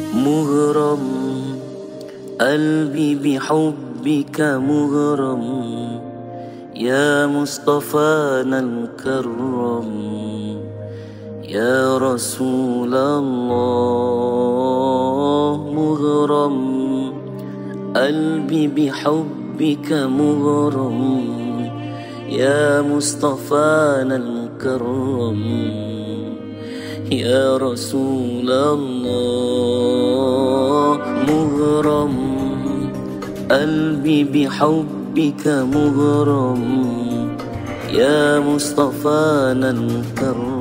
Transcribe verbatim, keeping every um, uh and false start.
مغرم، قلبي بحبك مغرم، يا مصطفانا الكرم، يا رسول الله. مغرم، قلبي بحبك مغرم، يا مصطفانا الكرم، يا رسول الله. مغرم، قلبي بحبك مغرم، يا مصطفانا الكرم،